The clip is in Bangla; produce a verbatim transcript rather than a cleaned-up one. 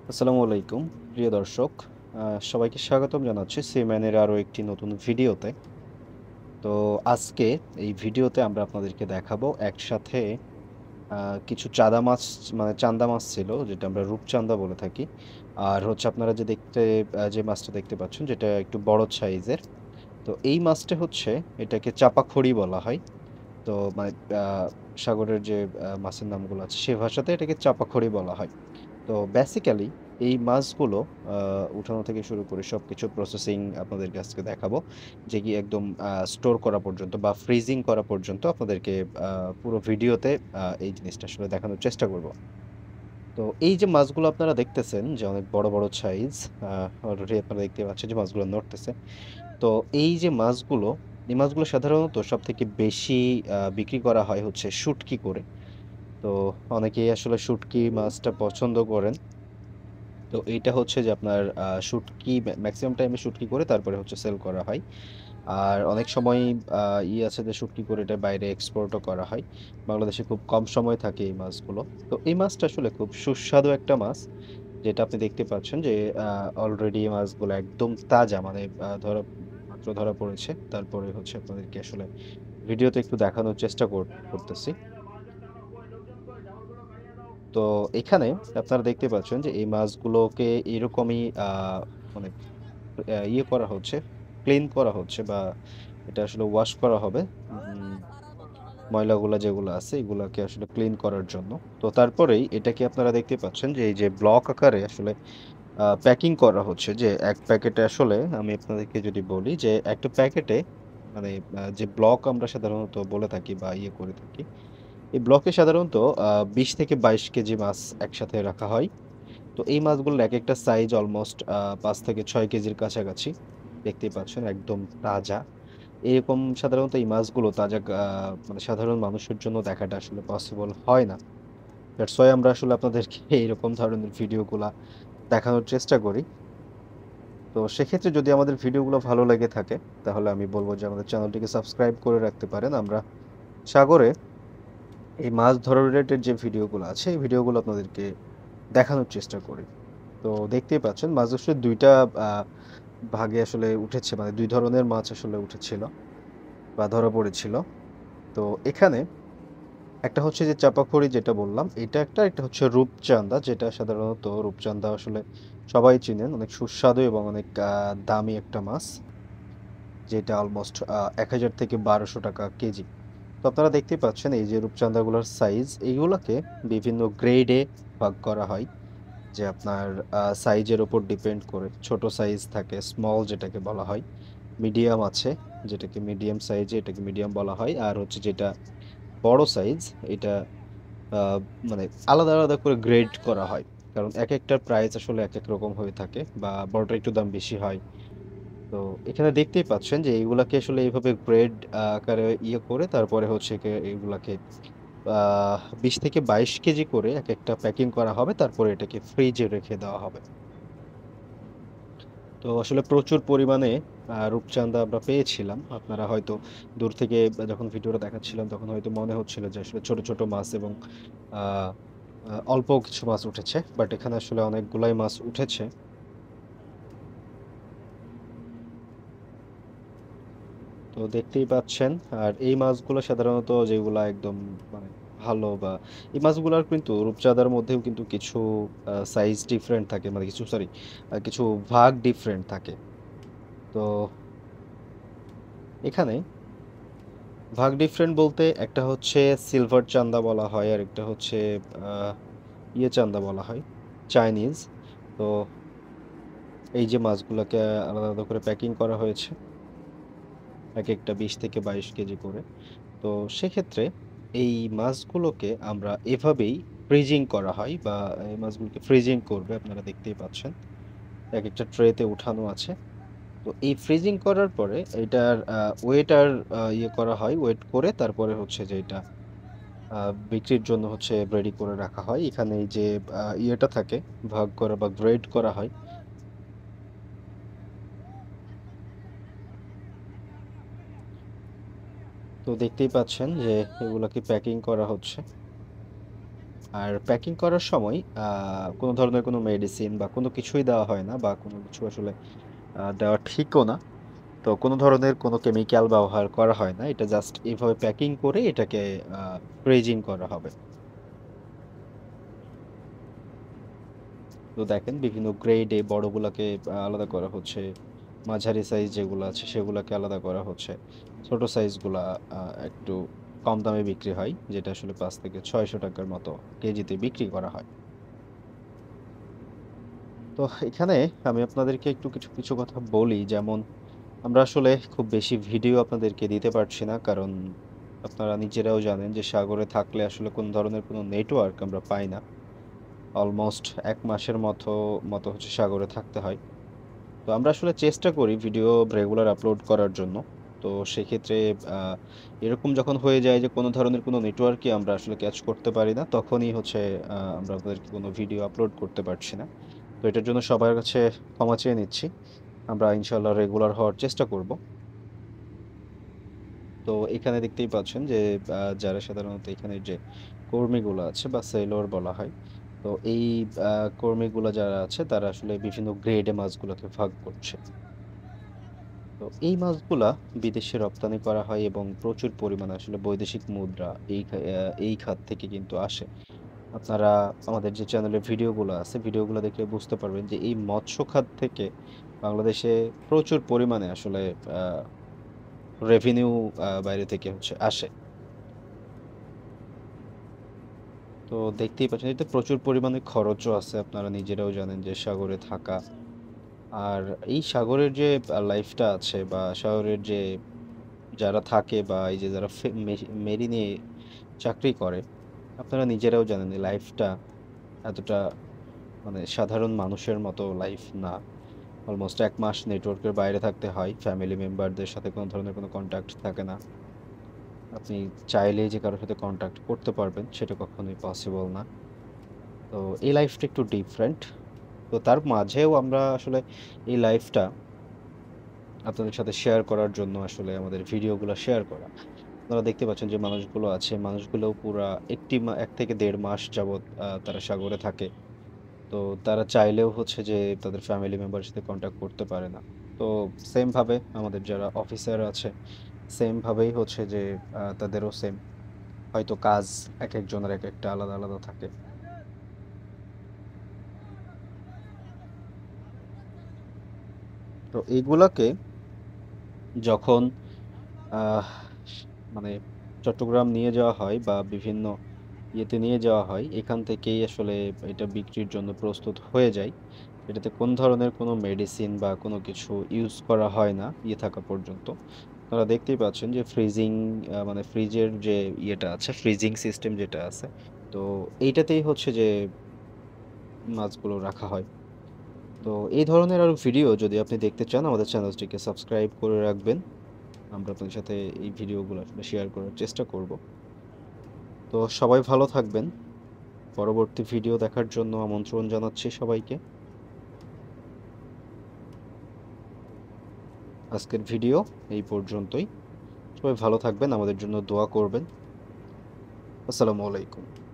আসসালামু আলাইকুম প্রিয় দর্শক। আহ, সবাইকে স্বাগতম জানাচ্ছি সিম্যানের আরও একটি নতুন ভিডিওতে। তো আজকে এই ভিডিওতে আমরা আপনাদেরকে দেখাবো একসাথে আহ, কিছু চাঁদা মাছ, মানে চান্দা মাছ ছিল যেটা আমরা রূপচাঁদা বলে থাকি। আর হচ্ছে আপনারা যে দেখতে আহ, যে মাছটা দেখতে পাচ্ছেন যেটা একটু বড় সাইজের। তো এই মাছটা হচ্ছে, এটাকে চাপাখড়ি বলা হয়। তো মানে আহ, সাগরের যে আহ, মাছের নামগুলো আছে সে ভাষাতে এটাকে চাপাখড়ি বলা হয়। তো বেসিক্যালি এই মাছগুলো আহ, উঠানো থেকে শুরু করে সবকিছু প্রসেসিং আপনাদেরকে আজকে দেখাবো, যে কি একদম স্টোর করা পর্যন্ত বা ফ্রিজিং করা পর্যন্ত আপনাদেরকে আহ, পুরো ভিডিওতে আহ, এই জিনিসটা আসলে দেখানোর চেষ্টা করব। তো এই যে মাছগুলো আপনারা দেখতেছেন যে অনেক বড় বড় সাইজ, অলরেডি আপনারা দেখতে পাচ্ছেন যে মাছগুলো নড়তেছে। তো এই যে মাছগুলো, এই মাছগুলো সাধারণত সব থেকে বেশি আহ, বিক্রি করা হয় হচ্ছে শুটকি করে। তো অনেকেই আসলে শুটকি মাছটা পছন্দ করেন। তো এইটা হচ্ছে যে আপনার আহ, শুটকি ম্যাক্সিমাম টাইমে শুটকি করে তারপরে হচ্ছে সেল করা হয়। আর অনেক সময় আহ, ই আছে যে শুটকি করে এটা বাইরে এক্সপোর্টও করা হয়। বাংলাদেশে খুব কম সময় থাকে এই মাছগুলো। তো এই মাছটা আসলে খুব সুস্বাদু একটা মাছ, যেটা আপনি দেখতে পাচ্ছেন যে অলরেডি মাছগুলো একদম তাজা, মানে আহ, ধরা মাত্র ধরা পড়েছে। তারপরে হচ্ছে আপনাদেরকে আসলে ভিডিওতে একটু দেখানোর চেষ্টা কর- করতেছি। তো এখানে আপনারা দেখতে পাচ্ছেন যে এই মাছগুলোকে এরকমই আহ মানে আহ, ইয়ে করা হচ্ছে, ক্লিন করা হচ্ছে, বা এটা আসলে ওয়াশ করা হবে। উম, ময়লাগুলা যেগুলো আছে এগুলাকে আসলে ক্লিন করার জন্য। তো তারপরেই এটাকে আপনারা দেখতে পাচ্ছেন যে এই যে ব্লক আকারে আসলে প্যাকিং করা হচ্ছে। যে এক প্যাকেটে আসলে আমি আপনাদেরকে যদি বলি যে একটা প্যাকেটে মানে আহ, যে ব্লক আমরা সাধারণত বলে থাকি বা ইয়ে করে থাকি, এই ব্লকে সাধারণত আহ বিশ থেকে বাইশ কেজি মাছ একসাথে রাখা হয়। তো এই মাছগুলোর এক একটা সাইজ অলমোস্ট পাঁচ থেকে ছয় কেজির কাছাকাছি। দেখতেই পাচ্ছেন একদম তাজা। এরকম সাধারণত এই মাছগুলো তাজা আহ, মানে সাধারণ মানুষের জন্য দেখাটা আসলে পসিবল হয় না। দ্যাটস ওয়াই আমরা আসলে আপনাদেরকে এইরকম ধরনের ভিডিওগুলা দেখানোর চেষ্টা করি। তো সেক্ষেত্রে যদি আমাদের ভিডিওগুলো ভালো লেগে থাকে, তাহলে আমি বলবো যে আমাদের চ্যানেলটিকে সাবস্ক্রাইব করে রাখতে পারেন। আমরা সাগরে এই মাছ ধরা রিলেটেড যে ভিডিওগুলো আছে এই ভিডিওগুলো আপনাদেরকে দেখানোর চেষ্টা করি। তো দেখতেই পাচ্ছেন মাছ আসলে দুইটা আহ, ভাগে আসলে উঠেছে, মানে দুই ধরনের মাছ আসলে উঠেছিল বা ধরা পড়েছিল। তো এখানে একটা হচ্ছে যে চাপাখড়ি যেটা বললাম এটা একটা, একটা হচ্ছে রূপচাঁদা, যেটা সাধারণত রূপচাঁদা আসলে সবাই চিনেন, অনেক সুস্বাদু এবং অনেক আহ, দামি একটা মাছ, যেটা অলমোস্ট এক হাজার থেকে বারোশো টাকা কেজি। তো আপনারা দেখতেই পাচ্ছেন এই যে রূপচাঁদাগুলোর সাইজ, এইগুলোকে বিভিন্ন গ্রেডে ভাগ করা হয়। যে আপনার সাইজের উপর ডিপেন্ড করে ছোট সাইজ থাকে, স্মল যেটাকে বলা হয়, মিডিয়াম আছে যেটাকে মিডিয়াম সাইজ, এটাকে মিডিয়াম বলা হয়, আর হচ্ছে যেটা বড় সাইজ এটা আহ, মানে আলাদা আলাদা করে গ্রেড করা হয়। কারণ এক একটার প্রাইস আসলে এক এক রকম হয়ে থাকে, বা বড়টা একটু দাম বেশি হয়। তো এখানে দেখতেই পাচ্ছেন যে এইগুলাকে আসলে এইভাবে গ্রেড আকারে ইয়ে করে তারপরে হচ্ছে কি এগুলাকে আহ বিশ থেকে বাইশ কেজি করে এক একটা প্যাকিং করা হবে, তারপরে এটাকে ফ্রিজে রেখে দেওয়া হবে। তো আসলে প্রচুর পরিমাণে আহ, রূপচাঁদা আমরা পেয়েছিলাম। আপনারা হয়তো দূর থেকে যখন ভিডিওটা দেখাচ্ছিলাম তখন হয়তো মনে হচ্ছিল যে আসলে ছোট ছোট মাছ এবং আহ, আহ, অল্প কিছু মাছ উঠেছে, বাট এখানে আসলে অনেকগুলাই মাছ উঠেছে। তো দেখতেই পাচ্ছেন। আর এই মাছগুলো সাধারণত যেগুলা একদম মানে ভালো, বা এই মাছগুলোর কিন্তু রূপচাঁদার মধ্যেও কিন্তু কিছু সাইজ ডিফারেন্ট থাকে, মানে কিছু সরি কিছু ভাগ ডিফারেন্ট থাকে। তো এখানে ভাগ ডিফারেন্ট বলতে একটা হচ্ছে সিলভার চান্দা বলা হয়, আর একটা হচ্ছে আহ, ইয়ে চান্দা বলা হয়, চাইনিজ। তো এই যে মাছগুলোকে আলাদা আলাদা করে প্যাকিং করা হয়েছে, এক একটা বিশ থেকে বাইশ কেজি করে। তো সেক্ষেত্রে এই মাছগুলোকে আমরা এভাবেই ফ্রিজিং করা হয়, বা এই মাছগুলোকে ফ্রিজিং করবে আপনারা দেখতেই পাচ্ছেন এক একটা ট্রেতে উঠানো আছে। তো এই ফ্রিজিং করার পরে এটার ওয়েট আর আহ, ইয়ে করা হয়, ওয়েট করে তারপরে হচ্ছে যে এটা আহ, বিক্রির জন্য হচ্ছে রেডি করে রাখা হয়। এখানে এই যে আহ, ইয়েটা থাকে, ভাগ করা বা গ্রেড করা হয়। তো দেখতেই পাচ্ছেন যে এগুলাকে প্যাকিং করা হচ্ছে। আর প্যাকিং করার সময় আ কোনো ধরনের কোনো মেডিসিন বা কোনো কিছুই দেওয়া হয় না বা কোনো কিছু আসলে আ দেওয়া ঠিকও না। তো কোনো ধরনের কোনো কেমিক্যাল ব্যবহার করা হয় না। এটা জাস্ট এভাবে প্যাকিং করে এটাকে আ ফ্রিজিং করা হবে। তো দেখেন বিভিন্ন গ্রেডে বড়গুলাকে আ আলাদা করা হচ্ছে। মাঝারি সাইজ যেগুলো আছে সেগুলাকে আলাদা করা হচ্ছে। ছোট সাইজগুলা আ একটু কম দামে বিক্রি হয়। যেটা আসলে ৳পাঁচ থেকে ছয়শ র মতো কেজিতে বিক্রি করা হয়। তো এখানে আমি আপনাদেরকে একটু কিছু, কিছু কথা বলি যেমন আমরা আসলে খুব বেশি ভিডিও আপনাদেরকে দিতে পারছি না। কারণ আপনারা নিজেরাও জানেন যে সাগরে থাকলে আসলে কোন ধরনের কোনো নেটওয়ার্ক আমরা পাই না। অলমোস্ট এক মাসের মতো মতো হচ্ছে সাগরে থাকতে হয়। তো আমরা আসলে চেষ্টা করি ভিডিও রেগুলার আপলোড করার জন্য। তো সেক্ষেত্রে আ এরকম যখন হয়ে যায় যে কোন ধরনের কোন নেটওয়ার্কই আমরা আসলে ক্যাচ করতে পারি না, তখনই হচ্ছে আ আমরা আপনাদেরকে কোন ভিডিও আপলোড করতে পারছি না। তো এটার জন্য সবার কাছে ক্ষমা চেয়ে নিচ্ছি। আমরা ইনশাআল্লাহ রেগুলার হওয়ার চেষ্টা করব। তো এখানে দেখতেই পাচ্ছেন যে আ যারা সাধারণত এখানের যে কর্মীগুলো আছে বা সেলর বলা হয়। তো এই আ কর্মীগুলা যারা আছে তারা আসলে বিভিন্ন গ্রেডে মাছগুলোকে ভাগ করছে। তো এই মাছগুলা বিদেশে রপ্তানি করা হয় এবং প্রচুর পরিমাণে আসলে বৈদেশিক মুদ্রা এই খা আ এই খাত থেকে কিন্তু আসে। আপনারা আমাদের যে চ্যানেলের ভিডিওগুলো আছে, ভিডিওগুলো দেখলে বুঝতে পারবেন যে এই মৎস্য খাত থেকে বাংলাদেশে প্রচুর পরিমাণে আসলে আ রেভিনিউ আ বাইরে থেকে হচ্ছে আসে। তো দেখতেই পাচ্ছেন এতে প্রচুর পরিমাণে খরচও আছে। আপনারা নিজেরাও জানেন যে সাগরে থাকা। আর এই সাগরের যে আ লাইফটা আছে বা সাগরের যে যারা থাকে বা এই যে যারা ফে মে মেরিনে চাকরি করে, আপনারা নিজেরাও জানেন এই লাইফটা এতটা মানে সাধারণ মানুষের মতো লাইফ না। অলমোস্ট এক মাস নেটওয়ার্কের বাইরে থাকতে হয়। ফ্যামিলি মেম্বারদের সাথে কোন ধরনের কোন কনট্যাক্ট থাকে না। আপনি চাইলেই যে কারো সাথে কনট্যাক্ট করতে পারবেন সেটা কখনোই পসিবল না। তো এই লাইফটা একটু ডিফারেন্ট। তো তার মাঝেও আমরা আসলে এই লাইফটা আপনাদের সাথে শেয়ার করার জন্য আসলে আমাদের ভিডিওগুলা শেয়ার করা। আপনারা দেখতে পাচ্ছেন যে মানুষগুলো আছে, মানুষগুলোও পুরা একটি মা এক থেকে দেড় মাস যাবৎ আ তারা সাগরে থাকে। তো তারা চাইলেও হচ্ছে যে তাদের ফ্যামিলি মেম্বারের সাথে কনট্যাক্ট করতে পারে না। তো সেম ভাবে আমাদের যারা অফিসার আছে, সেম ভাবেই হচ্ছে যে আ তাদেরও সেম। হয়তো কাজ একেকজনের একেকটা আলাদা, আলাদা থাকে। তো এইগুলাকে যখন আহ মানে চট্টগ্রাম নিয়ে যাওয়া হয় বা বিভিন্ন ইয়েতে নিয়ে যাওয়া হয়, এখান থেকেই আসলে এটা বিক্রির জন্য প্রস্তুত হয়ে যায়। এটাতে কোন ধরনের কোনো মেডিসিন বা কোনো কিছু ইউজ করা হয় না ইয়ে থাকা পর্যন্ত। আপনারা দেখতেই পাচ্ছেন যে ফ্রিজিং আ মানে ফ্রিজের যে ইয়েটা আছে, ফ্রিজিং সিস্টেম যেটা আছে, তো এইটাতেই হচ্ছে যে মাছগুলো রাখা হয়। তো এই ধরনের আরো ভিডিও যদি আপনি দেখতে চান আমাদের চ্যানেলটিকে সাবস্ক্রাইব করে রাখবেন। আমরা আপনাদের সাথে এই ভিডিওগুলো আসলে শেয়ার করার চেষ্টা করব। তো সবাই ভালো থাকবেন। পরবর্তী ভিডিও দেখার জন্য আমন্ত্রণ জানাচ্ছি সবাইকে। আজকের ভিডিও এই পর্যন্তই। সবাই ভালো থাকবেন, আমাদের জন্য দোয়া করবেন। আসসালামু আলাইকুম।